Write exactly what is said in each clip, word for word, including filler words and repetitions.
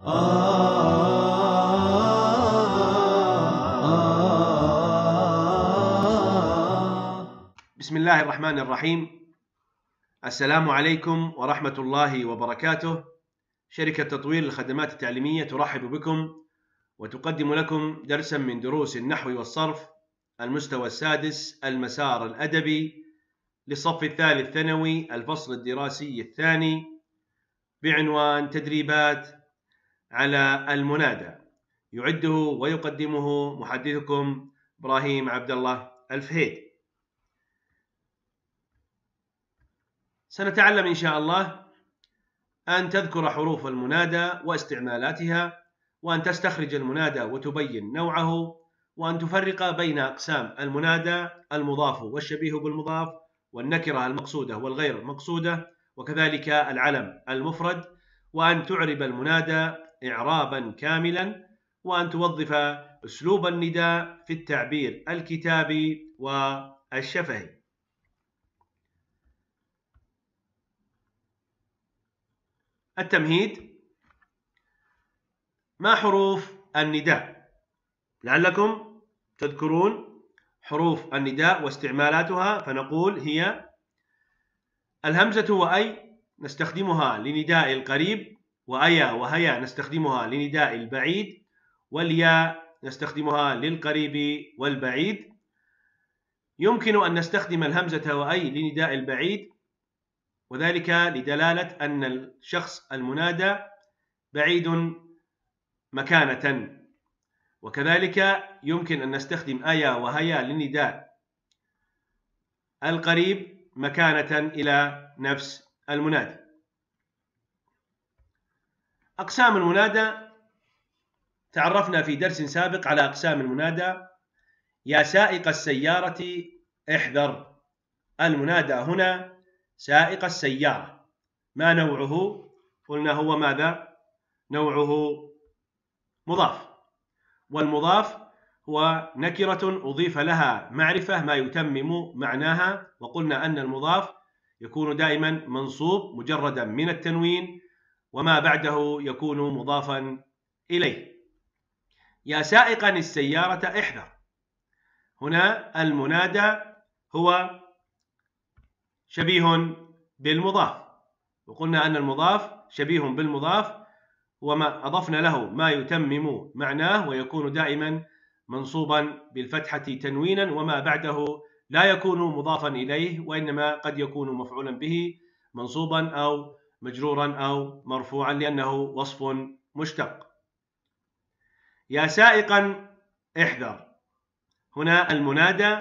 بسم الله الرحمن الرحيم. السلام عليكم ورحمة الله وبركاته. شركة تطوير الخدمات التعليمية ترحب بكم وتقدم لكم درسا من دروس النحو والصرف المستوى السادس المسار الأدبي للصف الثالث ثانوي الفصل الدراسي الثاني بعنوان تدريبات على المنادى، يعده ويقدمه محدثكم إبراهيم عبد الله الفهيد. سنتعلم إن شاء الله أن تذكر حروف المنادى واستعمالاتها، وأن تستخرج المنادى وتبين نوعه، وأن تفرق بين أقسام المنادى: المضاف والشبيه بالمضاف، والنكرة المقصودة والغير مقصودة، وكذلك العلم المفرد، وأن تعرب المنادى إعرابا كاملا، وأن توظف أسلوب النداء في التعبير الكتابي والشفهي. التمهيد: ما حروف النداء؟ لعلكم تذكرون حروف النداء واستعمالاتها، فنقول هي: الهمزة وأي نستخدمها لنداء القريب، وأيا وهيا نستخدمها لنداء البعيد، والياء نستخدمها للقريب والبعيد. يمكن أن نستخدم الهمزة وأي لنداء البعيد، وذلك لدلالة أن الشخص المنادى بعيد مكانة، وكذلك يمكن أن نستخدم أيا وهيا لنداء القريب مكانة إلى نفس المنادى. أقسام المنادى: تعرفنا في درس سابق على أقسام المنادى. يا سائق السيارة احذر. المنادى هنا سائق السيارة، ما نوعه؟ قلنا هو ماذا؟ نوعه مضاف، والمضاف هو نكرة أضيف لها معرفة ما يتمم معناها، وقلنا أن المضاف يكون دائما منصوب مجردا من التنوين، وما بعده يكون مضافا إليه. يا سائقا السيارة احذر. هنا المنادى هو شبيه بالمضاف، وقلنا أن المضاف شبيه بالمضاف، وما أضفنا له ما يتمم معناه، ويكون دائما منصوبا بالفتحة تنوينا، وما بعده لا يكون مضافا إليه، وإنما قد يكون مفعولا به منصوبا أو مجرورا أو مرفوعا لأنه وصف مشتق. يا سائقا احذر. هنا المنادى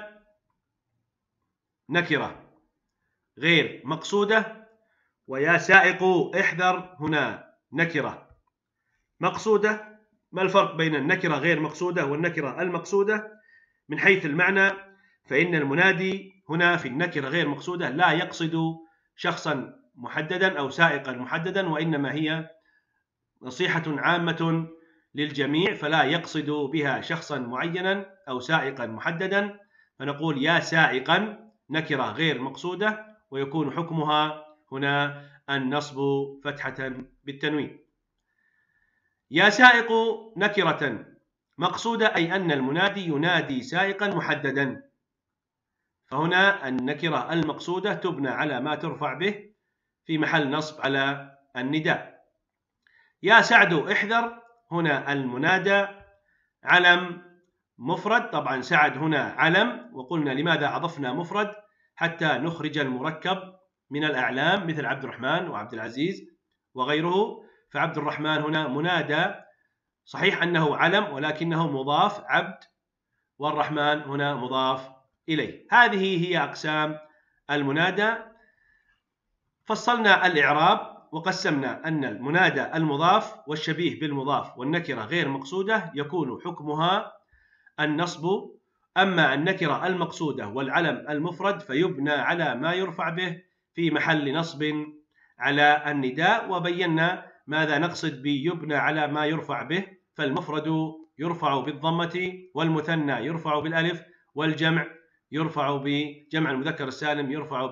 نكرة غير مقصودة، ويا سائق احذر هنا نكرة مقصودة. ما الفرق بين النكرة غير مقصودة والنكرة المقصودة؟ من حيث المعنى فإن المنادي هنا في النكرة غير مقصودة لا يقصد شخصا محددا أو سائقا محددا، وإنما هي نصيحة عامة للجميع، فلا يقصد بها شخصا معينا أو سائقا محددا، فنقول يا سائقا نكرة غير مقصودة، ويكون حكمها هنا النصب فتحة بالتنوين. يا سائق نكرة مقصودة، أي أن المنادي ينادي سائقا محددا، فهنا النكرة المقصودة تبنى على ما ترفع به في محل نصب على النداء. يا سعد احذر. هنا المنادى علم مفرد، طبعا سعد هنا علم، وقلنا لماذا أضفنا مفرد؟ حتى نخرج المركب من الأعلام مثل عبد الرحمن وعبد العزيز وغيره، فعبد الرحمن هنا منادى، صحيح أنه علم ولكنه مضاف عبد، والرحمن هنا مضاف إليه. هذه هي أقسام المنادى. فصلنا الإعراب وقسمنا أن المنادى المضاف والشبيه بالمضاف والنكرة غير مقصودة يكون حكمها النصب، أما النكرة المقصودة والعلم المفرد فيبنى على ما يرفع به في محل نصب على النداء. وبينا ماذا نقصد بيبنى على ما يرفع به، فالمفرد يرفع بالضمة، والمثنى يرفع بالألف، والجمع يرفع بجمع المذكر السالم يرفع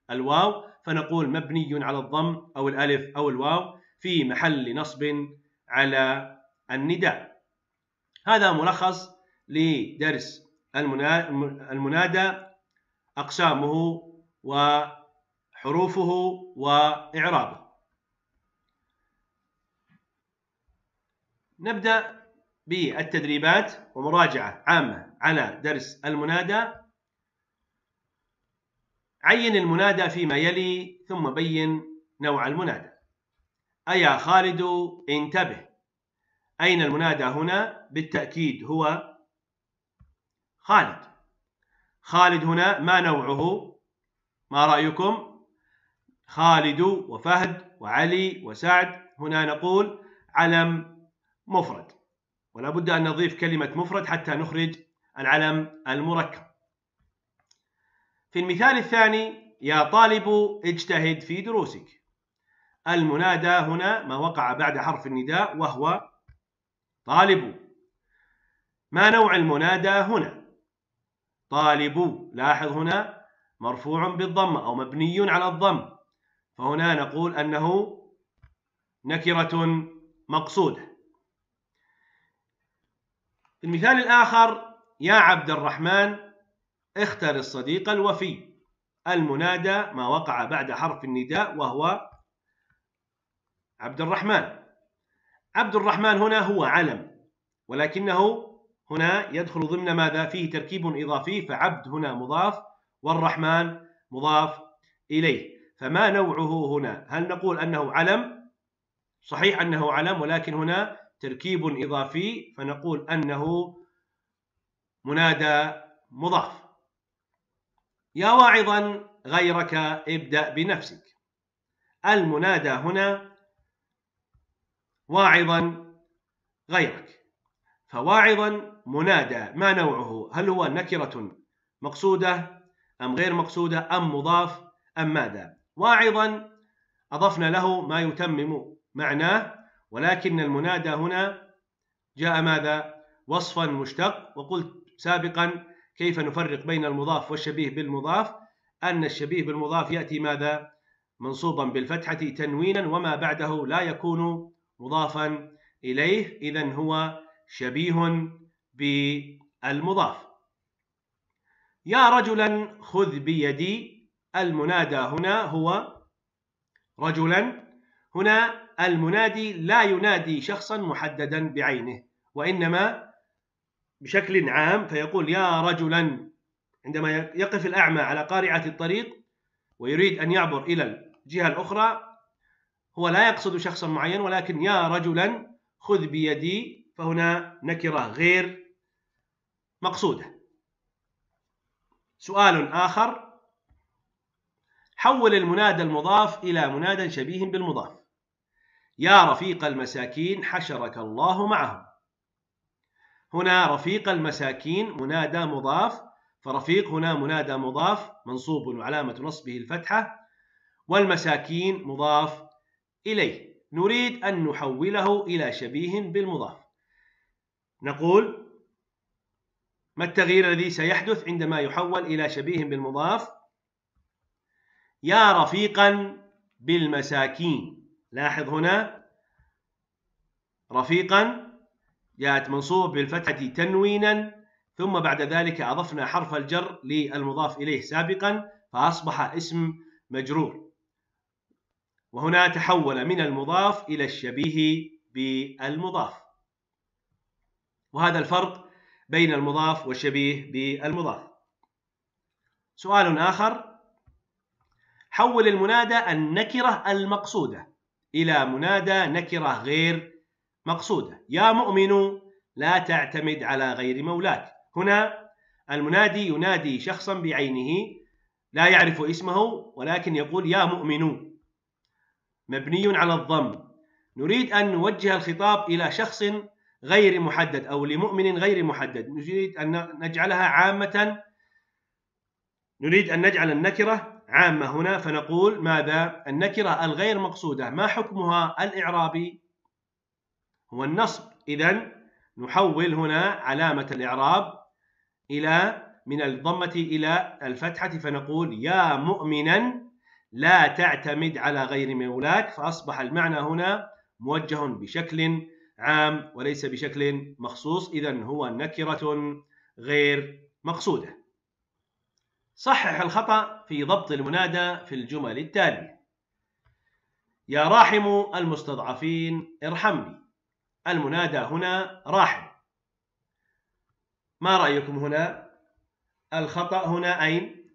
بالواو، فنقول مبني على الضم أو الألف أو الواو في محل نصب على النداء. هذا ملخص لدرس المنادى، أقسامه وحروفه وإعرابه. نبدأ بالتدريبات ومراجعة عامة على درس المنادى. عين المنادى فيما يلي ثم بين نوع المنادى. أيا خالد انتبه. أين المنادى هنا؟ بالتأكيد هو خالد. خالد هنا ما نوعه؟ ما رأيكم؟ خالد وفهد وعلي وسعد، هنا نقول علم مفرد، ولا بد أن نضيف كلمة مفرد حتى نخرج العلم المركب. في المثال الثاني: يا طالب اجتهد في دروسك. المنادى هنا ما وقع بعد حرف النداء وهو طالب. ما نوع المنادى هنا؟ طالب. لاحظ هنا مرفوع بالضمة أو مبني على الضم، فهنا نقول أنه نكرة مقصودة. في المثال الآخر: يا عبد الرحمن اختر الصديق الوفي. المنادى ما وقع بعد حرف النداء وهو عبد الرحمن. عبد الرحمن هنا هو علم، ولكنه هنا يدخل ضمن ماذا؟ فيه تركيب إضافي، فعبد هنا مضاف والرحمن مضاف إليه. فما نوعه هنا؟ هل نقول أنه علم؟ صحيح أنه علم، ولكن هنا تركيب إضافي، فنقول أنه منادى مضاف. يا واعظا غيرك ابدأ بنفسك. المنادى هنا واعظا غيرك، فواعظا منادى ما نوعه؟ هل هو نكرة مقصودة أم غير مقصودة أم مضاف أم ماذا؟ واعظا أضفنا له ما يتمم معناه، ولكن المنادى هنا جاء ماذا؟ وصفا مشتق. وقلت سابقا كيف نفرق بين المضاف والشبيه بالمضاف، أن الشبيه بالمضاف يأتي ماذا؟ منصوبا بالفتحة تنوينا وما بعده لا يكون مضافا إليه، إذن هو شبيه بالمضاف. يا رجلا خذ بيدي. المنادى هنا هو رجلا. هنا المنادي لا ينادي شخصا محددا بعينه، وإنما بشكل عام، فيقول يا رجلا. عندما يقف الأعمى على قارعة الطريق ويريد أن يعبر إلى الجهة الأخرى، هو لا يقصد شخصا معين، ولكن يا رجلا خذ بيدي، فهنا نكرة غير مقصودة. سؤال آخر: حول المنادى المضاف إلى منادى شبيه بالمضاف. يا رفيق المساكين حشرك الله معهم. هنا رفيق المساكين منادى مضاف، فرفيق هنا منادى مضاف منصوب وعلامة نصبه الفتحة، والمساكين مضاف إليه. نريد أن نحوله إلى شبيه بالمضاف. نقول ما التغيير الذي سيحدث عندما يحول إلى شبيه بالمضاف؟ يا رفيقا بالمساكين. لاحظ هنا رفيقا جاءت منصوب بالفتحة تنوينا، ثم بعد ذلك أضفنا حرف الجر للمضاف إليه سابقا فأصبح اسم مجرور، وهنا تحول من المضاف إلى الشبيه بالمضاف. وهذا الفرق بين المضاف والشبيه بالمضاف. سؤال آخر: حول المنادى النكرة المقصودة إلى منادى نكرة غير مقصودة. يا مؤمن لا تعتمد على غير مولاك. هنا المنادي ينادي شخصا بعينه لا يعرف اسمه، ولكن يقول يا مؤمن، مبني على الضم. نريد أن نوجه الخطاب إلى شخص غير محدد أو لمؤمن غير محدد، نريد أن نجعلها عامة، نريد أن نجعل النكرة عامة هنا، فنقول ماذا؟ النكرة الغير مقصودة ما حكمها الإعرابي؟ هو النصب. إذن نحول هنا علامة الإعراب إلى من الضمة إلى الفتحة، فنقول يا مؤمنا لا تعتمد على غير مولاك، فأصبح المعنى هنا موجه بشكل عام وليس بشكل مخصوص، إذن هو نكرة غير مقصودة. صحح الخطأ في ضبط المنادى في الجمل التالية: يا راحم المستضعفين ارحمني. المنادى هنا راحم. ما رأيكم هنا؟ الخطأ هنا أين؟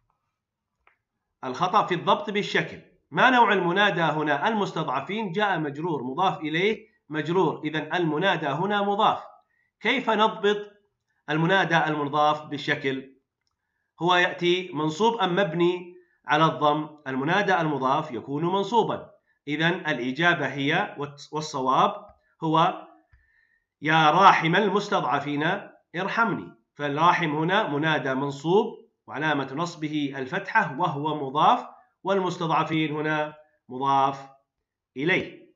الخطأ في الضبط بالشكل. ما نوع المنادى هنا؟ المستضعفين جاء مجرور مضاف إليه مجرور، إذن المنادى هنا مضاف. كيف نضبط المنادى المضاف بالشكل؟ هو يأتي منصوب أم مبني على الضم؟ المنادى المضاف يكون منصوبا، إذن الإجابة هي والصواب هو يا راحم المستضعفين ارحمني. فالراحم هنا منادى منصوب وعلامة نصبه الفتحة وهو مضاف، والمستضعفين هنا مضاف إليه.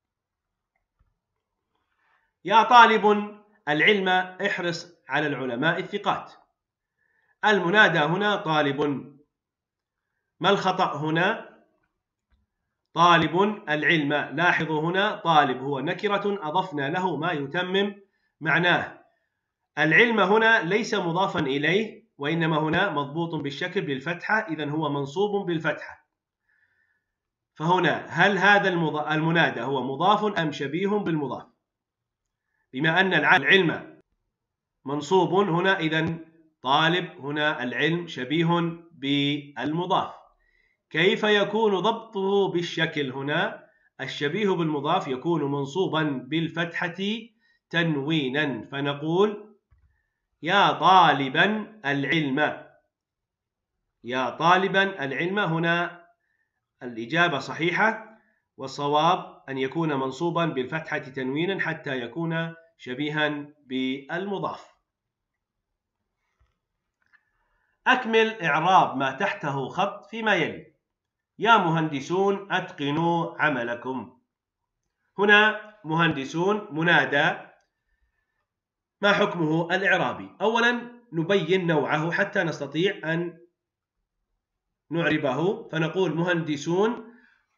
يا طالب العلم احرص على العلماء الثقات. المنادى هنا طالب. ما الخطأ هنا؟ طالب العلم. لاحظوا هنا طالب هو نكرة أضفنا له ما يتمم معناه. العلم هنا ليس مضافا إليه، وإنما هنا مضبوط بالشكل بالفتحة، إذن هو منصوب بالفتحة. فهنا هل هذا المنادى هو مضاف أم شبيه بالمضاف؟ بما أن العلم منصوب هنا، إذن طالب هنا العلم شبيه بالمضاف. كيف يكون ضبطه بالشكل هنا؟ الشبيه بالمضاف يكون منصوبا بالفتحة تنوينا، فنقول يا طالبا العلم. يا طالبا العلم. هنا الإجابة صحيحة، والصواب أن يكون منصوبا بالفتحة تنوينا حتى يكون شبيها بالمضاف. أكمل إعراب ما تحته خط فيما يلي: يا مهندسون أتقنوا عملكم. هنا مهندسون منادى، ما حكمه الإعرابي؟ أولا نبين نوعه حتى نستطيع أن نعربه، فنقول مهندسون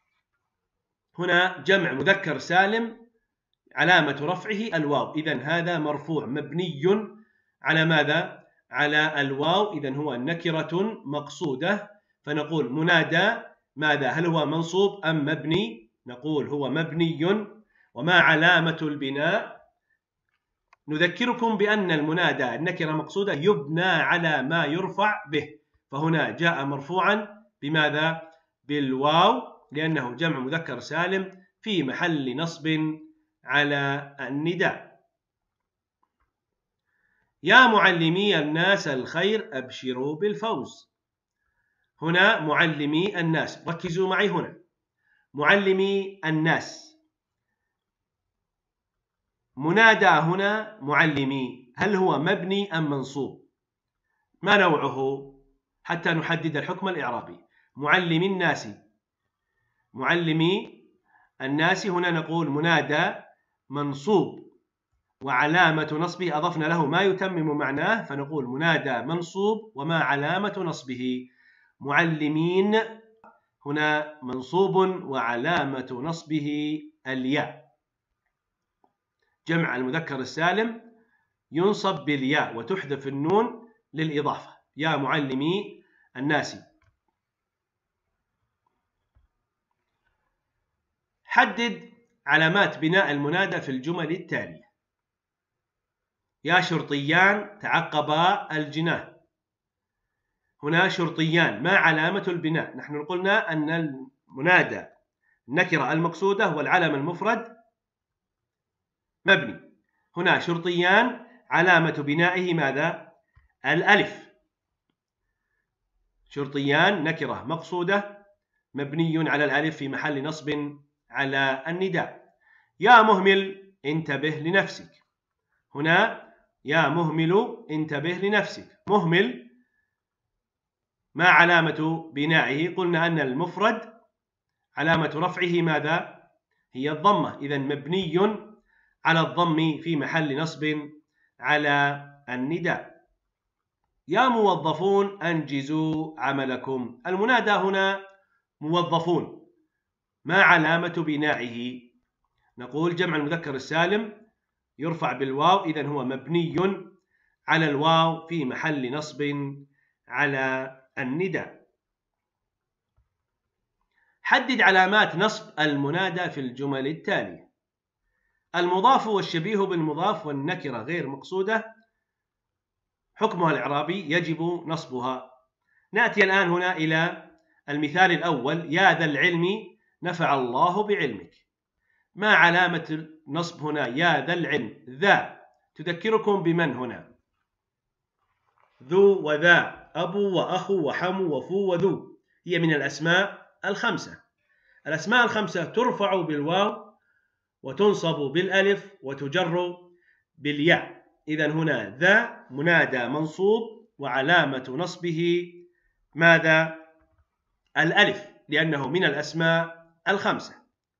هنا جمع مذكر سالم علامة رفعه الواو، إذن هذا مرفوع مبني على ماذا؟ على الواو، إذن هو نكرة مقصودة. فنقول منادى ماذا؟ هل هو منصوب أم مبني؟ نقول هو مبني. وما علامة البناء؟ نذكركم بأن المنادى النكرة مقصودة يبنى على ما يرفع به، فهنا جاء مرفوعا بماذا؟ بالواو، لأنه جمع مذكر سالم في محل نصب على النداء. يا معلمي الناس الخير أبشروا بالفوز. هنا معلمي الناس، ركزوا معي هنا، معلمي الناس منادى هنا معلمي، هل هو مبني أم منصوب؟ ما نوعه حتى نحدد الحكم الإعرابي؟ معلمي الناس. معلمي الناس هنا نقول منادى منصوب وعلامة نصبه أضفنا له ما يتمم معناه، فنقول منادى منصوب وما علامة نصبه؟ معلمين. هنا منصوب وعلامة نصبه الياء. جمع المذكر السالم ينصب بالياء وتحذف النون للإضافة. يا معلمي الناس. حدد علامات بناء المنادى في الجمل التالية: يا شرطيان تعقبا الجناه. هنا شرطيان، ما علامة البناء؟ نحن قلنا أن المنادى النكرة المقصودة والعلم المفرد مبني. هنا شرطيان علامة بنائه ماذا؟ الألف. شرطيان نكرة مقصودة مبني على الألف في محل نصب على النداء. يا مهمل انتبه لنفسك. هنا يا مهمل انتبه لنفسك. مهمل ما علامة بنائه؟ قلنا أن المفرد علامة رفعه ماذا؟ هي الضمة، إذن مبني على الضم في محل نصب على النداء. يا موظفون أنجزوا عملكم. المنادى هنا موظفون، ما علامة بنائه؟ نقول جمع المذكر السالم يرفع بالواو، إذن هو مبني على الواو في محل نصب على النداء. حدد علامات نصب المنادى في الجمل التالية. المضاف والشبيه بالمضاف والنكرة غير مقصودة حكمها الإعرابي يجب نصبها. نأتي الآن هنا إلى المثال الأول: يا ذا العلم نفع الله بعلمك. ما علامة النصب هنا؟ يا ذا العلم، ذا تذكركم بمن هنا؟ ذو وذا، أبو وأخو وحمو وفو وذو، هي من الأسماء الخمسة. الأسماء الخمسة ترفع بالواو وتنصب بالألف وتجر بالياء. إذن هنا ذا منادى منصوب وعلامة نصبه ماذا؟ الألف، لأنه من الأسماء الخمسة.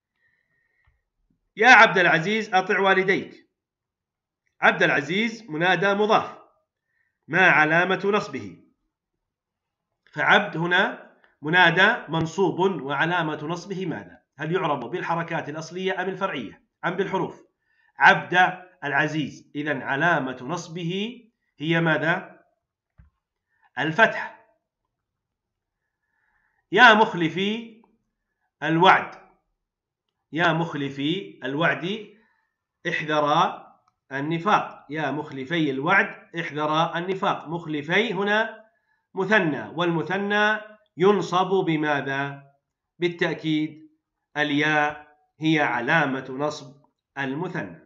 يا عبد العزيز أطع والديك. عبد العزيز منادى مضاف، ما علامة نصبه؟ فعبد هنا منادى منصوب وعلامة نصبه ماذا؟ هل يعرب بالحركات الأصلية أم الفرعية أم بالحروف؟ عبد العزيز، إذن علامة نصبه هي ماذا؟ الفتح. يا مخلفي الوعد. يا مخلفي الوعد احذر النفاق. يا مخلفي الوعد احذر النفاق. مخلفي هنا مثنى، والمثنى ينصب بماذا؟ بالتأكيد الياء هي علامة نصب المثنى.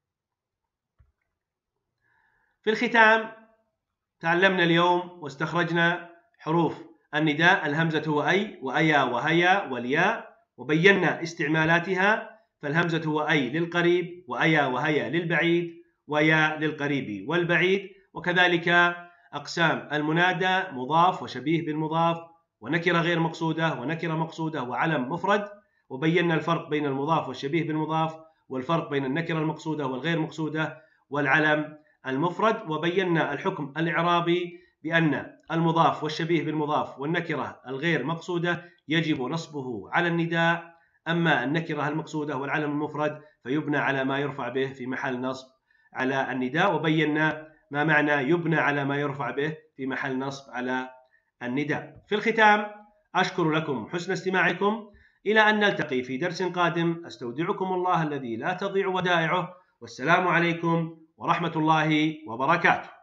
في الختام تعلمنا اليوم واستخرجنا حروف النداء: الهمزة هو أي وأيا وهيا والياء، وبينا استعمالاتها. فالهمزة هو أي للقريب، وأيا وهيا للبعيد، ويا للقريب والبعيد. وكذلك أقسام المنادى: مضاف وشبيه بالمضاف ونكرة غير مقصودة ونكرة مقصودة وعلم مفرد. وبينا الفرق بين المضاف والشبيه بالمضاف، والفرق بين النكرة المقصودة والغير مقصودة والعلم المفرد. وبينا الحكم الإعرابي بأن المضاف والشبيه بالمضاف والنكرة الغير مقصودة يجب نصبه على النداء، أما النكرة المقصودة والعلم المفرد فيبنى على ما يرفع به في محل نصب على النداء. وبينا ما معنى يبنى على ما يرفع به في محل نصب على النداء. في الختام أشكر لكم حسن استماعكم، إلى أن نلتقي في درس قادم. أستودعكم الله الذي لا تضيع ودائعه، والسلام عليكم ورحمة الله وبركاته.